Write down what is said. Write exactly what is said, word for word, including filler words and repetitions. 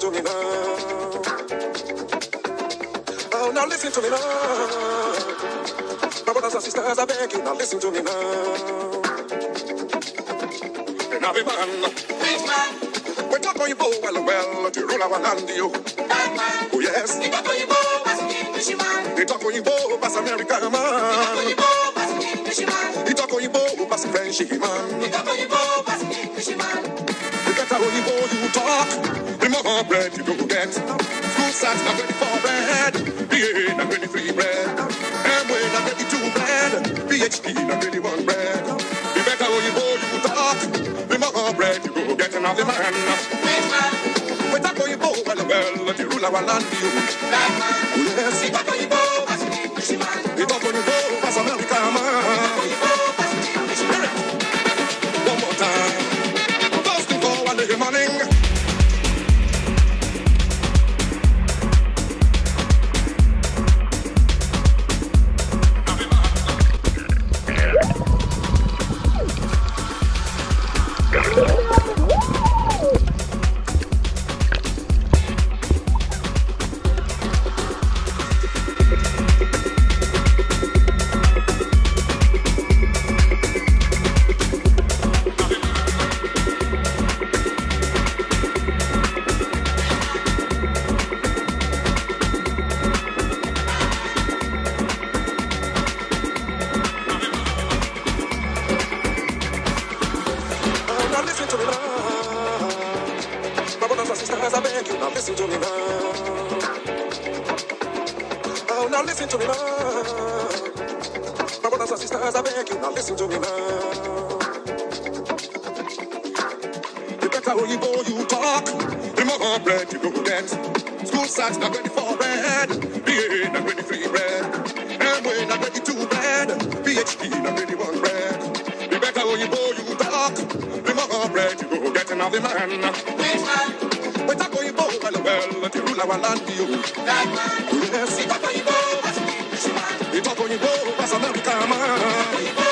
to me now. Oh, now listen to me now. My brothers and sisters, I beg you, now listen to me now. And I'll be man. Which man? We talk on you, well, well, to rule our land, you. That man. Oh, yes. We talk on you, as an English man. We talk on you, as American man. We talk on you, as an English man. We talk on you, as a French man. We talk on you, as an English man. The better on you, you talk, the more bread you go get. School sacks not ready for bread. B A not ready free bread. M W not ready two bread. P H D not ready one bread. The better on you, you talk, the more bread you go get. And all the man. Which man? We talk on you, well, well, to rule our land, you. That man. Yes. We talk on you, as an English man. We talk on you, as American man. We talk on you, as an English man. One more time. First thing for one day morning. Not ready for bread, B A not ready free bread, M W not ready two bread, P H D not ready one bread. The better when you go, you talk, the more bread you go get another man. Which man? We talk when you go, well, well, to rule our land, you. That man. Yes. We talk when you go, as an English man. We talk when you go, as American man.